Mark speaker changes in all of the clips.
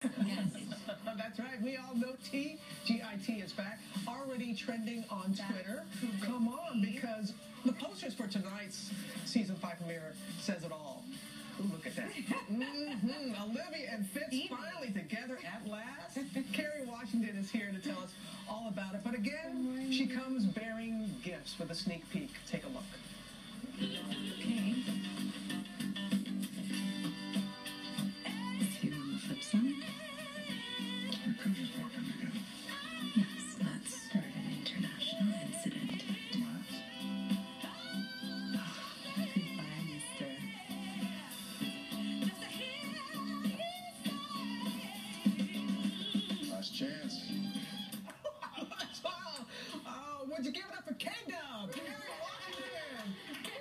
Speaker 1: Yes.
Speaker 2: That's right. We all know TGIT is back, already trending on Twitter. Come on, because the posters for tonight's season 5 premiere says it all. Ooh, look at that. Olivia and Fitz finally together at last. Kerry Washington is here to tell us all about it. But again, she comes bearing gifts with a sneak peek. Take a look.
Speaker 1: Okay. Here on the flip side.
Speaker 3: Our crews walking together.
Speaker 1: Yes, let's start an international incident. Goodbye, mister.
Speaker 3: Last chance.
Speaker 2: Would you give it up for K-Dub? Kerry Washington.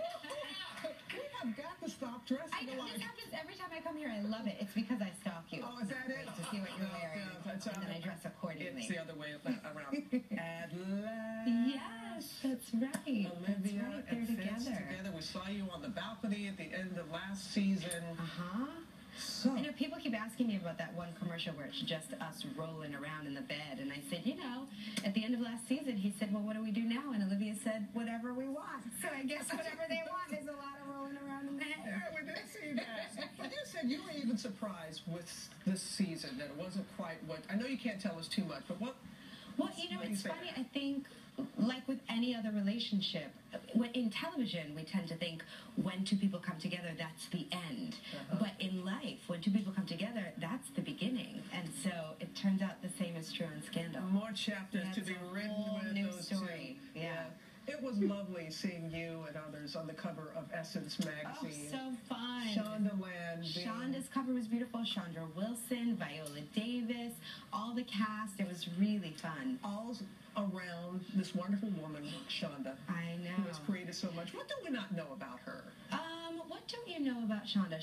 Speaker 2: We have got to stop dressing
Speaker 1: I know,
Speaker 2: alike.
Speaker 1: this happens every time I come here. I love it. It's because I stalk you.
Speaker 2: Oh, is that it?
Speaker 1: To see what you're wearing. And then I dress accordingly.
Speaker 2: It's the other way around. At last.
Speaker 1: Yes, that's right.
Speaker 2: Olivia
Speaker 1: that's right.
Speaker 2: and
Speaker 1: They're
Speaker 2: Fitz together. We saw you on the balcony at the end of last season.
Speaker 1: Uh-huh.
Speaker 2: So,
Speaker 1: I know people keep asking me about that one commercial where it's just us rolling around in the bed. And I said, you know, at the end of last season, he said, well, what do we do now? And Olivia said, whatever we want. So I guess whatever they want is a lot of rolling around in the bed.
Speaker 2: yeah, we did see that. But you said you were even surprised with this season, that it wasn't quite what... I know you can't tell us too much, but what...
Speaker 1: Well, you know, it's funny. I think, like with any other relationship, in television, we tend to think when two people come together, that's the end. But in life, when two people come together, that's the beginning. And so it turns out the same is true in Scandal.
Speaker 2: More chapters to be written with
Speaker 1: new
Speaker 2: those
Speaker 1: story.
Speaker 2: two.
Speaker 1: Yeah.
Speaker 2: It was lovely seeing you and others on the cover of Essence magazine.
Speaker 1: Oh, so fun.
Speaker 2: Shonda Landing.
Speaker 1: Shonda's cover was beautiful. Chandra Wilson, Viola Davis, all the cast. It was really fun.
Speaker 2: All around this wonderful woman, Shonda.
Speaker 1: I know.
Speaker 2: Who has created so much. What do we not know about her?
Speaker 1: What don't you know about Shonda?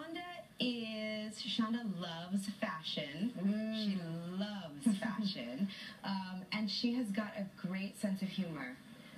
Speaker 1: Shonda loves fashion. She loves fashion. And she has got a great sense of humor.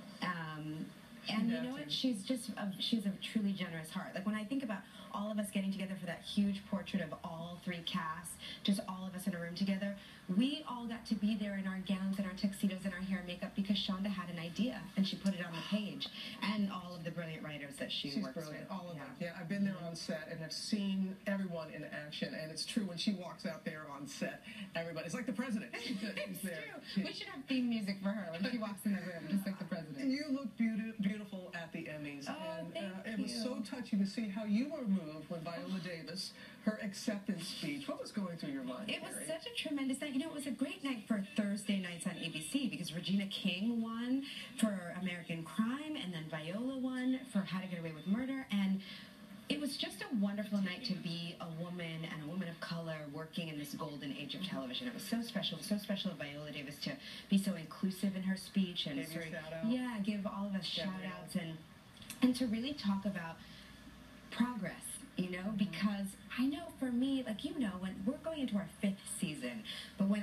Speaker 1: And you know what? She's a truly generous heart. Like when I think about all of us getting together for that huge portrait of all three casts, just all of us in a room together, we all got to be there in our gowns and our tuxedos and our hair and makeup because Shonda had an idea and she put it on the page. And all of the brilliant writers that she's works
Speaker 2: brilliant.
Speaker 1: with.
Speaker 2: All of them. Yeah, I've been there on set and I've seen everyone in action. And it's true, when she walks out there on set, everybody, it's like the president. She's there.
Speaker 1: True. We should have theme music for her when she walks in the room, just like the president.
Speaker 2: You look beautiful at the Emmys.
Speaker 1: Oh,
Speaker 2: and
Speaker 1: thank
Speaker 2: it was so touching to see how you were moved when Viola Davis, her acceptance speech. What was going through your mind,
Speaker 1: It was
Speaker 2: Kerry?
Speaker 1: such a tremendous night. You know, it was a great night for Thursday nights on ABC because Regina King won for American Crime and then Viola won for How to Get Away with Murder. And it was just a wonderful night to be a woman and a woman of color working in this golden age of television. It was so special. It was so special of Viola Davis to be so inclusive in her speech and
Speaker 2: Give you a shout out.
Speaker 1: yeah, give all of us shout outs and to really talk about progress, you know, because I know for me, like, you know, when we're going into our 5th season, but when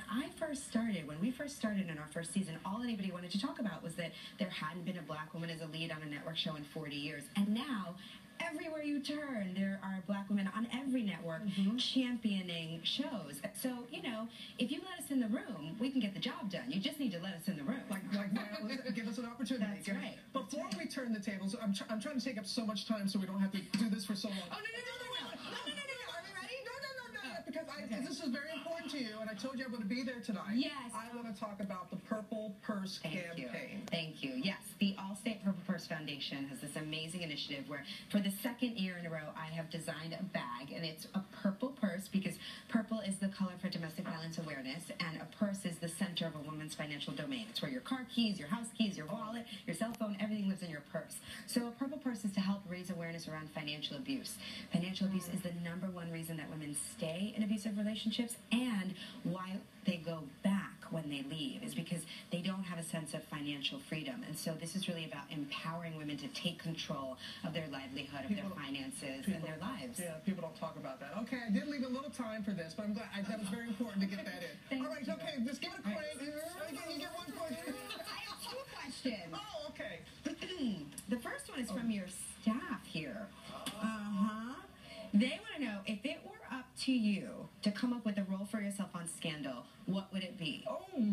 Speaker 1: we first started in our first season, all anybody wanted to talk about was that there hadn't been a black woman as a lead on a network show in 40 years. And now, everywhere you turn, there are black women on every network championing shows. So, you know, if you let us in the room, we can get the job done. You just need to let us in the room.
Speaker 2: Like give us an opportunity.
Speaker 1: That's right.
Speaker 2: Before we turn the tables, I'm trying to take up so much time so we don't have to do this for so long.
Speaker 1: Oh, no. Are we ready?
Speaker 2: No, because this is very important to you, and I told you I'm going to be there tonight.
Speaker 1: Yes.
Speaker 2: I want to talk about the Purple Purse campaign.
Speaker 1: Thank you. Yes, the Allstate Purple Purse Foundation has this amazing initiative where for the 2nd year in a row I have designed a bag, and it's a purple purse because purple is the color for domestic violence awareness, and a purse is the center of a woman's financial domain. It's where your car keys, your house keys, your wallet, your cell phone, everything lives in your purse. So a purple purse is to help raise awareness around financial abuse. Financial abuse is the #1 reason that women stay in abusive relationships, and why they go back when they leave is because they don't have a sense of financial freedom. And so this is really about empowering women to take control of their livelihood, of their finances, and their lives.
Speaker 2: Yeah, people don't talk about that. Okay, I did leave a little time for this, but I'm glad that was very important to get that in. All right, okay, just give it a crank. You get one question.
Speaker 1: I have 2 questions.
Speaker 2: Oh, okay.
Speaker 1: The first one is from your staff here. They want to know if it were up to you to come up with a role for yourself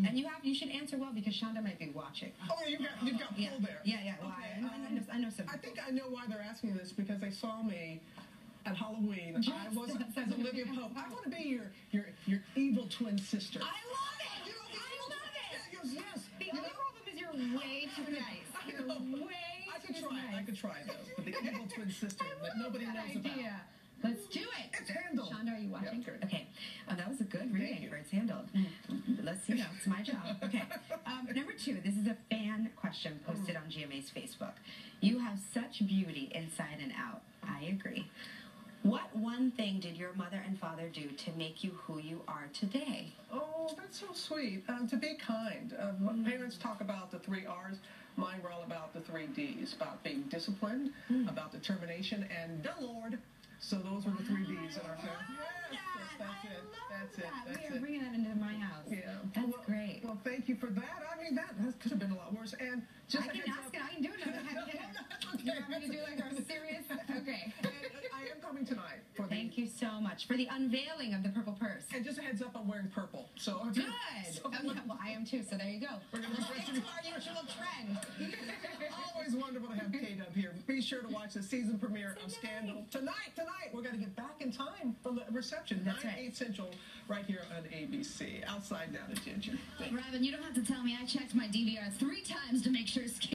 Speaker 1: And you should answer well because Shonda might be watching.
Speaker 2: Oh, you've got
Speaker 1: Yeah.
Speaker 2: pull there.
Speaker 1: Yeah. Well,
Speaker 2: Okay,
Speaker 1: I know some.
Speaker 2: I think I know why they're asking this because they saw me at Halloween. I was as Olivia Pope. I want to be your evil twin sister.
Speaker 1: I love it. I love it.
Speaker 2: Yes.
Speaker 1: The only problem is you're way too nice. You're way
Speaker 2: I could
Speaker 1: too
Speaker 2: try.
Speaker 1: nice.
Speaker 2: I could try though. But the evil twin sister that nobody knows about.
Speaker 1: Let's do it.
Speaker 2: It's handled.
Speaker 1: Shonda, are you watching?
Speaker 2: Yeah, good.
Speaker 1: Okay. That was a good reading for It's Handled. Let's see. It's my job. Okay. Number 2. This is a fan question posted on GMA's Facebook. You have such beauty inside and out. I agree. What one thing did your mother and father do to make you who you are today?
Speaker 2: Oh, that's so sweet. To be kind. Parents talk about the 3 R's. Mine were all about the 3 D's. About being disciplined, about determination, and the Lord. So those were the 3 D's in our family. Yes, that's it.
Speaker 1: We are bringing that into my house.
Speaker 2: Yeah.
Speaker 1: That's great.
Speaker 2: Well, thank you for that. I mean, that could have been a lot worse. And just
Speaker 1: I can ask it. I can do another heavy hitter. You want me to do like a serious? Okay.
Speaker 2: I am coming tonight.
Speaker 1: Thank you so much for the unveiling of the purple purse.
Speaker 2: And just a heads up, I'm wearing purple. So
Speaker 1: Good. Well, I am too. So there you go.
Speaker 2: We're going to
Speaker 1: It's our usual trend.
Speaker 2: Always wonderful to have K-Dub here. Be sure to watch the season premiere of Scandal tonight. We're going to get back in time for the reception.
Speaker 1: That's
Speaker 2: 9/8 Central, right here on ABC. Outside now to Ginger.
Speaker 4: Robin, you don't have to tell me. I checked my DVR 3 times to make sure